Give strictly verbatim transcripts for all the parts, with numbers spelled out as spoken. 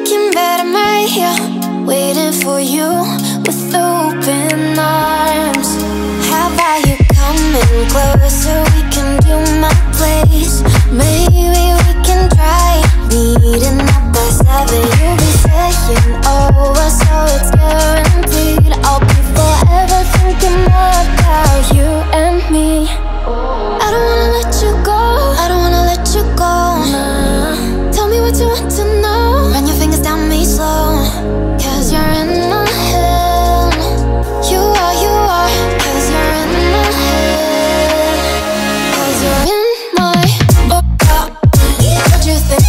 Looking bad, I'm right here, waiting for you with open arms. How about you coming closer? We can do my place. Maybe we can try meeting up by seven. You'll be saying over, so it's guaranteed. I'll be forever thinking about you and me. I don't wanna let you go, I don't wanna let you go. Nah. Tell me what you want to know. Run your fingers down me slow, cause you're in my head. You are, you are, cause you're in my head. Cause you're in my oh, oh. What you think?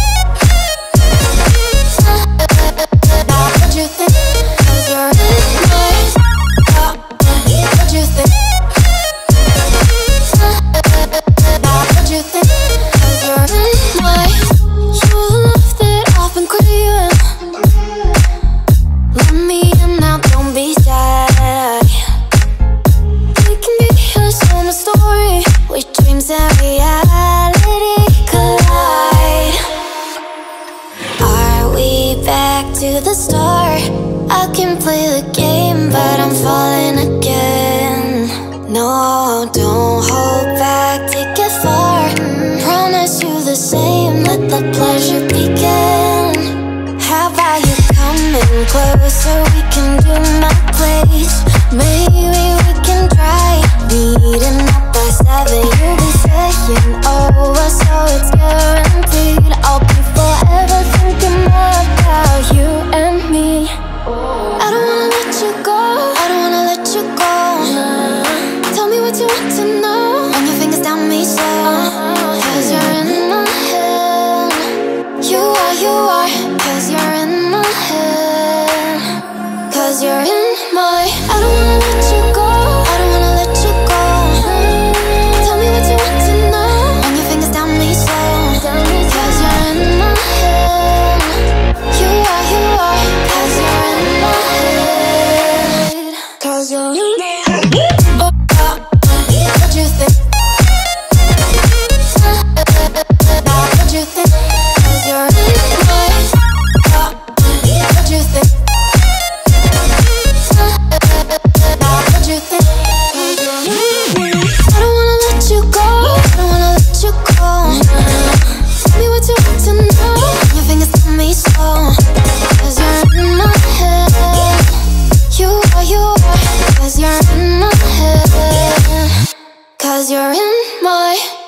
Now what you think? Cause you're in my oh, oh. What you think? Now what you think? Cause you're in my. You're the love that I've been craving. Let me in now, don't be shy. We can be a summer story where dreams and reality collide. Are we back to the start? I can play the game, but I'm falling again. No, don't hold back, take it far. Promise you the same, let the pleasure begin. How about you coming closer? We can do my place. Maybe we can try meeting up by seven. You'll be saying over, so it's guaranteed. I'll be forever thinking about you and me. I don't wanna let you go, I don't wanna let you go. Nah. Tell me what you want to know. Run your fingers down me slow, cause you're in my head. You are, you are, cause you're in my head. Cause you're in my. I don't wanna let you go, I don't wanna let you go. Tell me what you want to know. Run your fingers down me slow, cause you're in my head. You are, you are, cause you're in my head. Cause you're in my head. Oh, oh, what you think? Now what you think? Cause you're in my. Oh, what you think? Now what you think? Cause you're in my. I don't wanna let you go, I don't wanna let you go. Tell me what you want to know. Your fingers tell me slow, cause you're in my head. You are, you are, cause you're in my head. Cause you're in my